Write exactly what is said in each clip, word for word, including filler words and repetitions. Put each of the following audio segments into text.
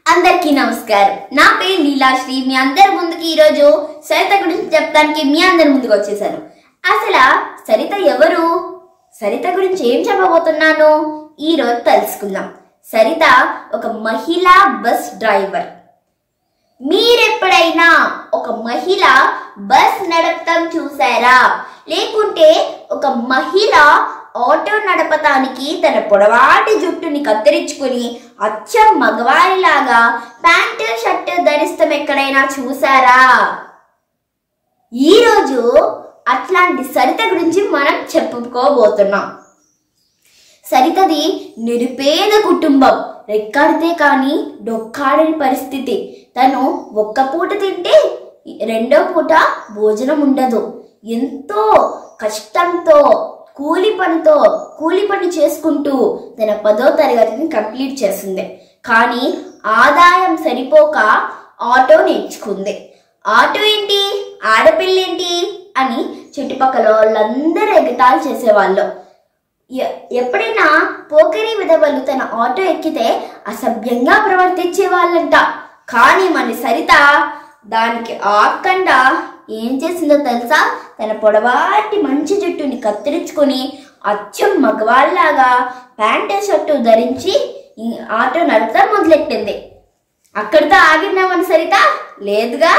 అందరికీ నమస్కారం. నా పేరు లీలాశ్రీ. మీ అందరి ముందుకి ఈరోజు సరిత గురించి చెప్పడానికి మీ అందరి ముందుకు వచ్చేసాను. అసలు సరిత ఎవరు? సరిత గురించి ఏం చెప్పబోతున్నాను ఈరోజు తెలుసుకుందాం. సరిత ఒక మహిళా బస్ డ్రైవర్. మీరెప్పుడైనా ఒక మహిళ బస్ నడపటం చూసారా? లేకుంటే ఒక మహిళ ఆటో నడపటానికి తన పొడవాటి జుట్టుని కత్తిరించుకుని అచ్చం మగవారిలాగా ప్యాంటు షర్ట్ ధరిస్తాం ఎక్కడైనా చూసారా? ఈరోజు అట్లాంటి సరిత గురించి మనం చెప్పుకోబోతున్నాం. సరితది నిరుపేద కుటుంబం. రెక్కాడితే కానీ డొక్కాడని పరిస్థితి. తను ఒక్క పూట తింటే రెండో పూట భోజనం ఉండదు. ఎంతో కష్టంతో కూలి పనితో కూలి పని చేసుకుంటూ తన పదో తరగతిని కంప్లీట్ చేసింది. కానీ ఆదాయం సరిపోక ఆటో నేర్చుకుంది. ఆటో ఏంటి, ఆడపిల్ల ఏంటి అని చుట్టుపక్కల వాళ్ళందరూ ఎగతాళి చేసేవాళ్ళు. ఎప్పుడైనా పోకిరి విధవలు తన ఆటో ఎక్కితే అసభ్యంగా ప్రవర్తించే వాళ్ళంట. కానీ మన సరిత దానికి ఆకుండా ఏం చేసిందో తెలుసా? తన పొడవాటి మంచి జుట్టుని కత్తిరించుకొని అచ్చం మగవాళ్ళలాగా ప్యాంటు షర్టు ధరించి ఆటో నడపడం మొదలెట్టింది. అక్కడితో ఆగిందా మన సరిత? లేదుగా.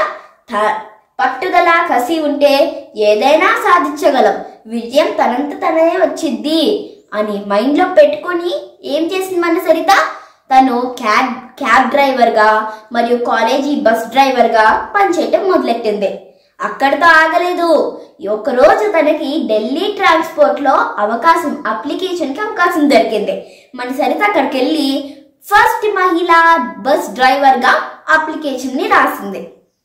పట్టుదల కసి ఉంటే ఏదైనా సాధించగలం, విజయం తనంత తనే వచ్చిద్ది అని మైండ్లో పెట్టుకొని ఏం చేసింది మన సరిత? తను క్యాబ్ క్యాబ్ డ్రైవర్గా మరియు కాలేజీ బస్ డ్రైవర్గా పనిచేయటం మొదలెట్టింది. అక్కడితో ఆగలేదు. ఒకరోజు తనకి ఢిల్లీ ట్రాన్స్పోర్ట్లో అవకాశం అప్లికేషన్కి అవకాశం దొరికింది. మన సరిత అక్కడికి వెళ్ళి ఫస్ట్ మహిళా బస్ డ్రైవర్గా అప్లికేషన్ని రాసింది.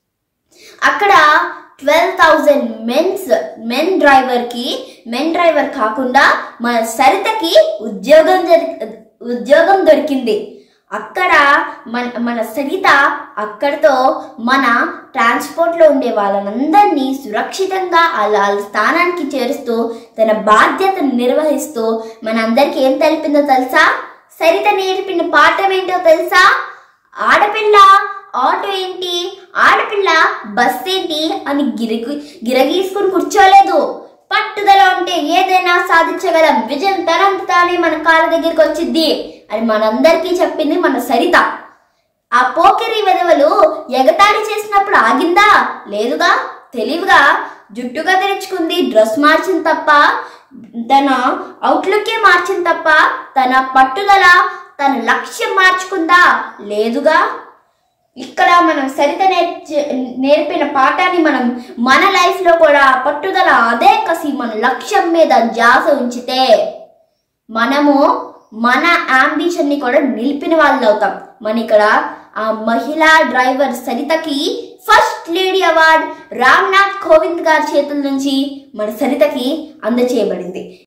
అక్కడ ట్వెల్వ్ థౌజండ్ మెన్స్ మెన్ డ్రైవర్కి మెన్ డ్రైవర్ కాకుండా మన సరితకి ఉద్యోగం ఉద్యోగం దొరికింది. అక్కడ మన మన సరిత అక్కడితో మన ట్రాన్స్పోర్ట్లో ఉండే వాళ్ళనందరినీ సురక్షితంగా వాళ్ళ స్థానానికి చేరుస్తూ తన బాధ్యతను నిర్వహిస్తూ మనందరికీ ఏం తెలిపిందో తెలుసా? సరిత నేర్పిన పాఠం ఏంటో తెలుసా? ఆడపిల్ల ఆటో ఏంటి, ఆడపిల్ల బస్ ఏంటి అని గిరగి గిరగీసుకుని కూర్చోలేదు. పట్టుదల ఉంటే ఏదైనా సాధించగలం, విజయం తనంత తానే మన కాళ్ళ దగ్గరికి వచ్చింది అని మనందరికీ చెప్పింది మన సరిత. ఆ పోకిరి వెధవలు ఎగతాళి చేసినప్పుడు ఆగిందా? లేదుగా. తెలివిగా జుట్టుగా తెరుచుకుంది, డ్రెస్ మార్చింది తప్ప, తన అవుట్లుకే మార్చింది తప్ప తన పట్టుదల తన లక్ష్యం మార్చుకుందా? లేదుగా. ఇక్కడ మనం సరిత నేర్చి నేర్పిన పాఠాన్ని మనం మన లైఫ్లో కూడా పట్టుదల అదే కసి మన లక్ష్యం మీద ధ్యాస ఉంచితే మనము మన అంబిషన్ని కూడా నిలిపిన వాళ్ళు అవుతాం. మన ఇక్కడ ఆ మహిళా డ్రైవర్ సరితకి first lady award Ramnath Kovind గారి చేతుల నుంచి మన సరితకి అందచేయబడింది.